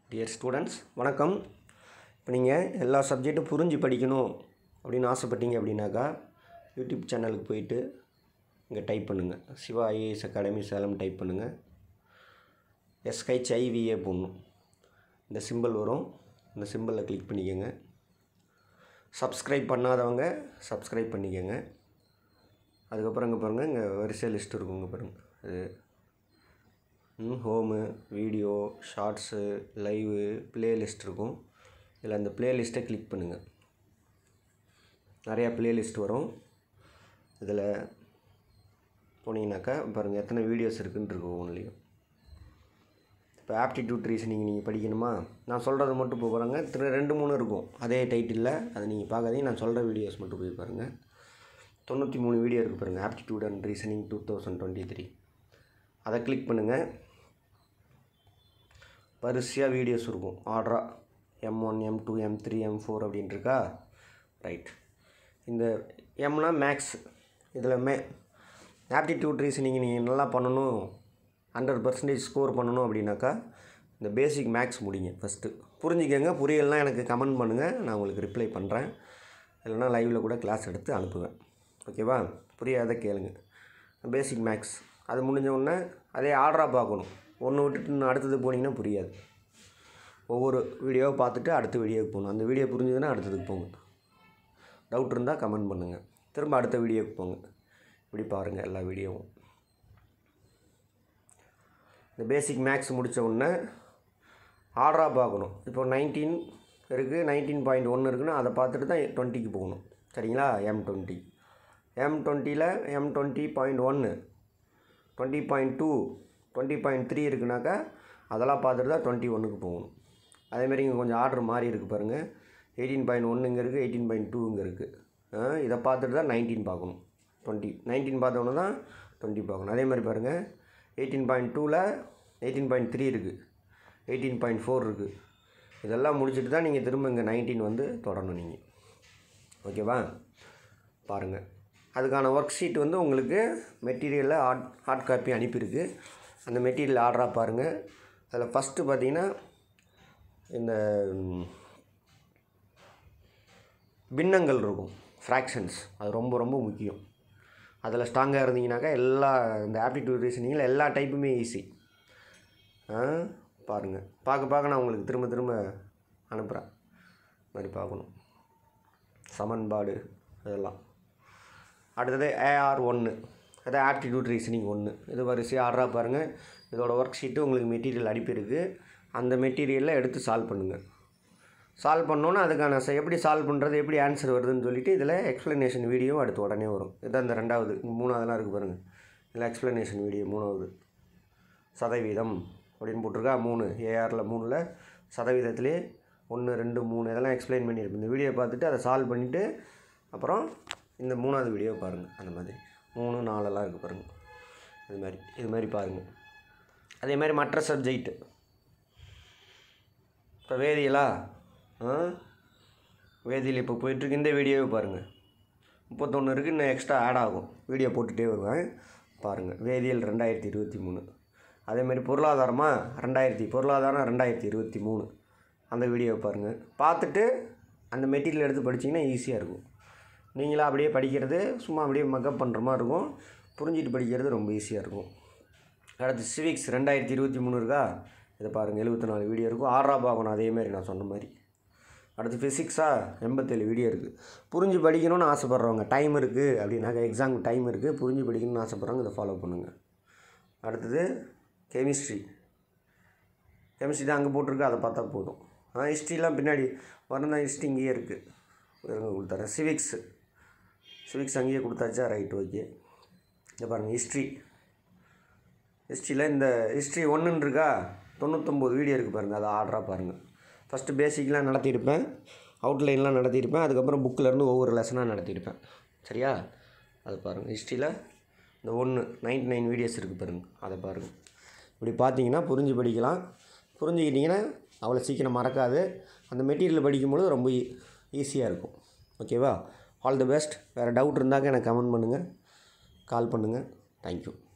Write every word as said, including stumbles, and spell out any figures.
Dear students வணக்கம். இப்போ நீங்கள் எல்லா சப்ஜெக்ட்டும் புரிஞ்சு படிக்கணும் அப்படின்னு ஆசைப்பட்டீங்க அப்படின்னாக்கா யூடியூப் சேனலுக்கு போயிட்டு இங்கே டைப் பண்ணுங்கள், Shiva IAS academy Salem type பண்ணுங்கள். எஸ்ஹெச்ஐவிஏ போடணும், இந்த சிம்பிள் வரும், இந்த சிம்பிளில் கிளிக் பண்ணிக்கோங்க. சப்ஸ்கிரைப் பண்ணாதவங்க சப்ஸ்கிரைப் பண்ணிக்கோங்க. அதுக்கப்புறம் இங்கே பாருங்கள், இங்கே வரிசை லிஸ்ட் இருக்கும். இங்கே பாருங்கள், அது home, video, shorts, live, playlist இருக்கும். இதில் அந்த ப்ளேலிஸ்ட்டை கிளிக் பண்ணுங்கள். நிறையா ப்ளேலிஸ்ட் வரும். இதில் போனீங்கன்னாக்கா பாருங்கள் எத்தனை வீடியோஸ் இருக்குன்னு இருக்கும் ஒவ்வொன்றுலையும். இப்போ ஆப்டிடியூட் ரீசனிங் நீங்கள் படிக்கணுமா, நான் சொல்கிறது மட்டும் போய் பாருங்கள். திரு ரெண்டு மூணு இருக்கும் அதே டைட்டிலில், அதை நீங்கள் பார்க்காதீங்க, நான் சொல்கிற வீடியோஸ் மட்டும் போய் பாருங்கள். தொண்ணூற்றி மூணு வீடியோ இருக்குது பாருங்கள், aptitude and reasoning two thousand twenty three அதை கிளிக் பண்ணுங்கள். வரிசையாக வீடியோஸ் இருக்கும் ஆர்டராக, M one M two M three M four அப்படின்ட்டு இருக்கா. ரைட், இந்த எம்னா மேக்ஸ். இதில் மே ஆப்டிடியூட் ரீசனிங் நீங்கள் நல்லா பண்ணணும், ஹண்ட்ரட் பர்சன்டேஜ் ஸ்கோர் பண்ணணும் அப்படின்னாக்கா இந்த பேசிக் மேக்ஸ் முடிங்க ஃபஸ்ட்டு. புரிஞ்சுக்கங்க, புரியலைன்னா எனக்கு கமெண்ட் பண்ணுங்கள், நான் உங்களுக்கு ரிப்ளை பண்ணுறேன். இல்லைனா லைவில் கூட கிளாஸ் எடுத்து அனுப்புவேன். ஓகேவா? புரியாத கேளுங்க. பேசிக் மேக்ஸ் அது முடிஞ்ச உடனே அதே ஆர்டராக பார்க்கணும். ஒன்று விட்டுட்டு இன்னும் அடுத்தது போனீங்கன்னா புரியாது. ஒவ்வொரு வீடியோவை பார்த்துட்டு அடுத்த வீடியோவுக்கு போகணும். அந்த வீடியோ புரிஞ்சதுன்னா அடுத்ததுக்கு போங்க. டவுட் இருந்தால் கமெண்ட் பண்ணுங்கள், திரும்ப அடுத்த வீடியோவுக்கு போங்க. இப்படி பாருங்கள் எல்லா வீடியோவும். இந்த பேசிக் மேக்ஸ் முடித்த உடனே ஆர்டராக பார்க்கணும். இப்போ நைன்டீன் இருக்குது, நைன்டீன் பாயிண்ட் ஒன்று இருக்குன்னா அதை பார்த்துட்டு தான் டுவெண்ட்டிக்கு போகணும். சரிங்களா? எம் டுவெண்ட்டி எம் டுவெண்ட்டியில் எம் டுவெண்ட்டி பாயிண்ட் ஒன்று, twenty point two, twenty point three இருக்குனாக்கா அதெல்லாம் பார்த்துட்டு தான் டுவெண்ட்டி ஒன்றுக்கு போகணும். அதேமாதிரி இங்கே கொஞ்சம் ஆர்டர் மாறி இருக்குது பாருங்கள். எயிட்டீன் பாயிண்ட் ஒன்று இங்கே இருக்குது, எயிட்டீன் பாயிண்ட் டூ இங்கே இருக்குது. இதை பார்த்துட்டு தான் நைன்டீன் பார்க்கணும். டுவெண்ட்டி நைன்டீன் பார்த்தோன்னு தான் டுவெண்ட்டி பார்க்கணும். அதே மாதிரி பாருங்கள், எயிட்டீன் பாயிண்ட் டூவில் எயிட்டீன் பாயிண்ட் த்ரீ இருக்குது, எயிட்டீன் பாயிண்ட் ஃபோர் இருக்குது. இதெல்லாம் முடிச்சுட்டு தான் நீங்கள் திரும்ப இங்கே நைன்டீன் வந்து தொடரணும் நீங்கள். ஓகேவா? பாருங்கள், அதுக்கான ஒர்க் ஷீட் வந்து உங்களுக்கு மெட்டீரியலில் ஹார்ட் ஹார்ட் காப்பி அனுப்பியிருக்கு. அந்த மெட்டீரியல் ஆர்டராக பாருங்கள். அதில் ஃபஸ்ட்டு பார்த்தீங்கன்னா இந்த பின்னங்கள் இருக்கும், ஃப்ராக்ஷன்ஸ், அது ரொம்ப ரொம்ப முக்கியம். அதில் ஸ்ட்ராங்காக இருந்தீங்கன்னாக்கா எல்லா இந்த ஆப்டிடியூட் ரீசனிங்கில் எல்லா டைப்புமே ஈஸி. பாருங்கள், பார்க்க பார்க்க நான் உங்களுக்கு திரும்ப திரும்ப அனுப்புகிறேன். மாதிரி பார்க்கணும் சமன்பாடு அதெல்லாம். அடுத்தது ஏஆர் ஒன்று, அதாவது ஆப்டிடியூட் ரீசனிங் ஒன்று. இது வரிசையாக ஆர்டராக பாருங்கள். இதோட ஒர்க் ஷீட்டு உங்களுக்கு மெட்டீரியல் அனுப்பியிருக்கு. அந்த மெட்டீரியலில் எடுத்து சால்வ் பண்ணுங்கள். சால்வ் பண்ணோன்னா அதுக்கான எப்படி சால்வ் பண்ணுறது, எப்படி ஆன்சர் வருதுன்னு சொல்லிவிட்டு இதில் எக்ஸ்ப்ளனேஷன் வீடியோ அடுத்து உடனே வரும். இதுதான் இந்த ரெண்டாவது, மூணாவதுலாம் இருக்குது பாருங்கள். இதில் எக்ஸ்ப்ளனேஷன் வீடியோ மூணாவது. சதவீதம் அப்படின்னு போட்டிருக்கா, மூணு ஏஆரில் மூணில் சதவீதத்திலே ஒன்று ரெண்டு மூணு இதெல்லாம் எக்ஸ்பிளைன் பண்ணியிருப்பேன். இந்த வீடியோ பார்த்துட்டு அதை சால்வ் பண்ணிவிட்டு அப்புறம் இந்த மூணாவது வீடியோ பாருங்கள். அந்த மாதிரி மூணு நாலெல்லாம் இருக்குது பாருங்கள். இது மாதிரி இது மாதிரி பாருங்கள். அதே மாதிரி மற்ற சப்ஜெக்ட்டு, இப்போ வேதியியலா, வேதியியல் இப்போ போயிட்டுருக்கு. இந்த வீடியோவே பாருங்கள், முப்பத்தொன்று இருக்குது, இன்னும் எக்ஸ்ட்ரா ஆட் ஆகும். வீடியோ போட்டுகிட்டே வருவேன் பாருங்கள். வேதியியல் ரெண்டாயிரத்தி இருபத்தி மூணு. அதேமாதிரி பொருளாதாரமாக ரெண்டாயிரத்தி பொருளாதாரம் ரெண்டாயிரத்தி இருபத்தி மூணு அந்த வீடியோவை பாருங்கள். பார்த்துட்டு அந்த மெட்டீரியல் எடுத்து படிச்சிங்கன்னா ஈஸியாக இருக்கும். நீங்களாக அப்படியே படிக்கிறது சும்மா அப்படியே மக்கப் பண்ணுற மாதிரி இருக்கும். புரிஞ்சிட்டு படிக்கிறது ரொம்ப ஈஸியாக இருக்கும். அடுத்து சிவிக்ஸ் ரெண்டாயிரத்தி இருபத்தி மூணு இருக்கா, இதை பாருங்கள். எழுபத்தி நாலு வீடியோ இருக்கும், ஆர்டராக பார்க்கணும். அதேமாதிரி நான் சொன்ன மாதிரி. அடுத்து ஃபிசிக்ஸாக எண்பத்தேழு வீடியோ இருக்குது. புரிஞ்சு படிக்கணும்னு ஆசைப்பட்றவங்க, டைம் இருக்குது அப்படின்னாக்கா, எக்ஸாமுக்கு டைம் இருக்குது, புரிஞ்சு படிக்கணும்னு ஆசைப்பட்றவங்க இதை ஃபாலோ பண்ணுங்கள். அடுத்தது கெமிஸ்ட்ரி. கெமிஸ்ட்ரி தான் அங்கே போட்டிருக்கு, அதை பார்த்தா போதும். ஆனால் ஹிஸ்ட்ரிலாம் பின்னாடி வரணும், ஹிஸ்ட்ரி இங்கேயே இருக்குது, இருங்க கொடுத்தாரேன். சிவிக்ஸு சிவிக்ஸ் அங்கேயே கொடுத்தாச்சா, ரைட், ஓகே. இதை பாருங்கள், ஹிஸ்ட்ரி. ஹிஸ்ட்ரியில் இந்த ஹிஸ்ட்ரி ஒன்றுன்னு இருக்கா, தொண்ணூற்றொம்பது வீடியோ இருக்குது பாருங்கள். அதை ஆர்டராக பாருங்கள். ஃபஸ்ட்டு பேசிக்லாம் நடத்தியிருப்பேன், அவுட்லைன்லாம் நடத்தியிருப்பேன், அதுக்கப்புறம் புக்கிலேருந்து ஒவ்வொரு லெசனாக நடத்தியிருப்பேன். சரியா? அதை பாருங்கள். ஹிஸ்ட்ரியில் இந்த ஒன்று நைன்ட்டி நைன் வீடியோஸ் இருக்குது பாருங்கள், அதை பாருங்கள். இப்படி பார்த்தீங்கன்னா புரிஞ்சு படிக்கலாம். புரிஞ்சுக்கிட்டிங்கன்னா அவ்வளோ சீக்கிரம் மறக்காது. அந்த மெட்டீரியல் படிக்கும்பொழுது ரொம்ப ஈஸியாக இருக்கும். ஓகேவா? All the best. வேறு டவுட் இருந்தாக்க எனக்கு கமெண்ட் பண்ணுங்கள், கால் பண்ணுங்கள். தேங்க்யூ.